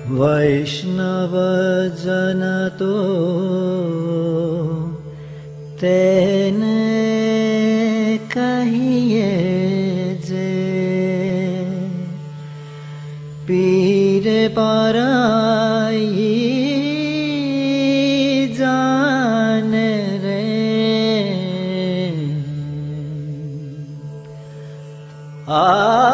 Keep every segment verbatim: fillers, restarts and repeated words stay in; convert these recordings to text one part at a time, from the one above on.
वैष्णव जन तो तेने कहिए जे पीर पराई जान रे आ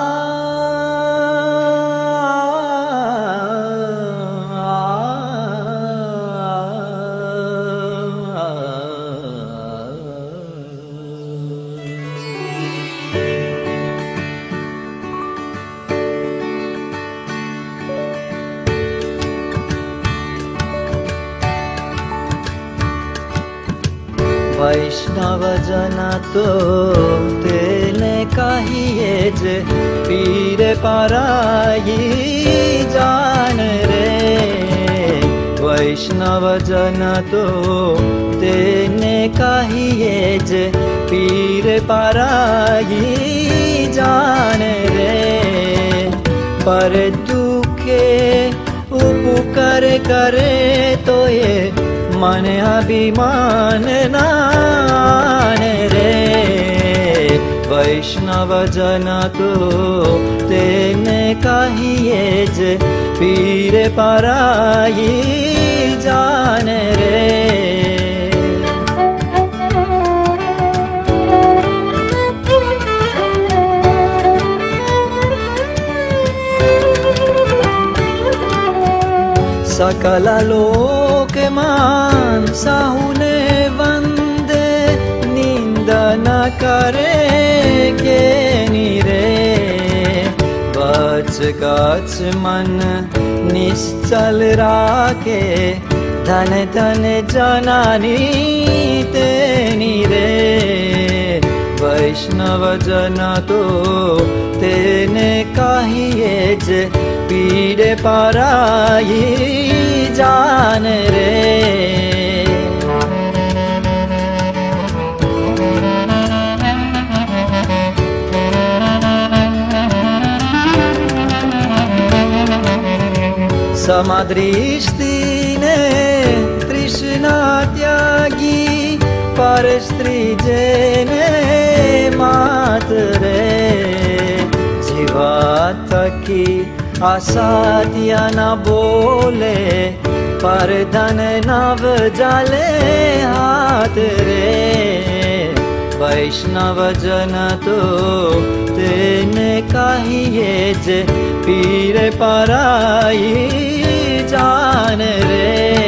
वैष्णव जन तो तेने कहिए जे पीर पराई जान रे वैष्णव जन तो तेने कहिए जे पीर पराई जान रे पर दुखे उपकार करे तो ये मन अभिमान नान रे वैष्णव जन तो तेने कहिए जे पीर पराई जान रे सकल लोक मान साहुने वंदे निंदा न करे के नीरे बच गच मन निश्चल राखे धन धन जनानी तेनी रे वैष्णव जन तो तेने कहिए जे पीर पराई जान रे समदृष्टि ने तृष्णा त्यागी पर स्त्री जेने मात रे जीवा तकी असाध्य न बोले पर धन नव जाले हाथ रे वैष्णव जन तो तेने कहिए जे पीर पराई जान रे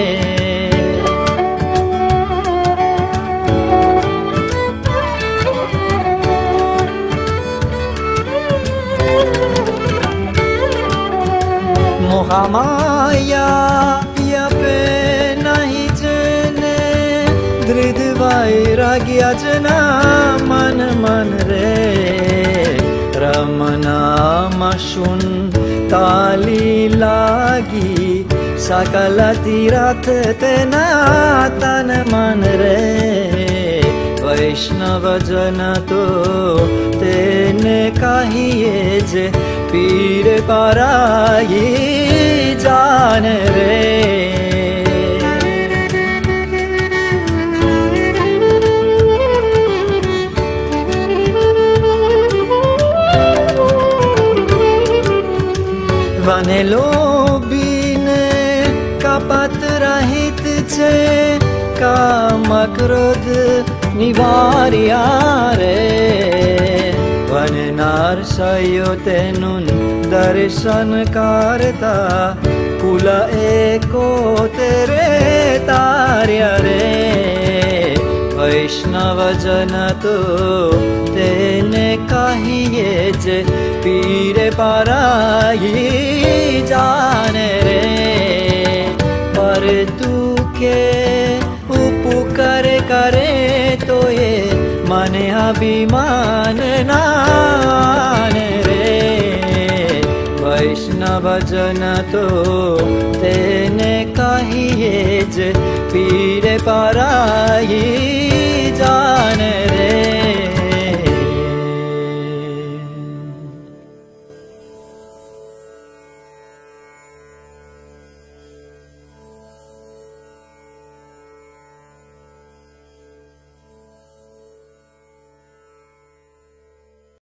मोहमाया पे नहीं जने दृढ़ वैराग्य जना मन मन रे रमना मशुन ताली लागी सकल तीरथ तेना तन मन रे वैष्णव जन तो तेने कहिए जे पीर पराई जान रे वने लोभीन कपट रहित छे काम क्रोध निवार्या रे वन नार सयो तेनुन दर्शन करता कुल एको तेरे तार्य रे वैष्णव जन तो तेने कहिए जे पीर पराई जान रे पर दुखे उपकार करे तो ये मन अभिमान नान रे वैष्णव जन तो तेने कहिए जे पीर पराई जान रे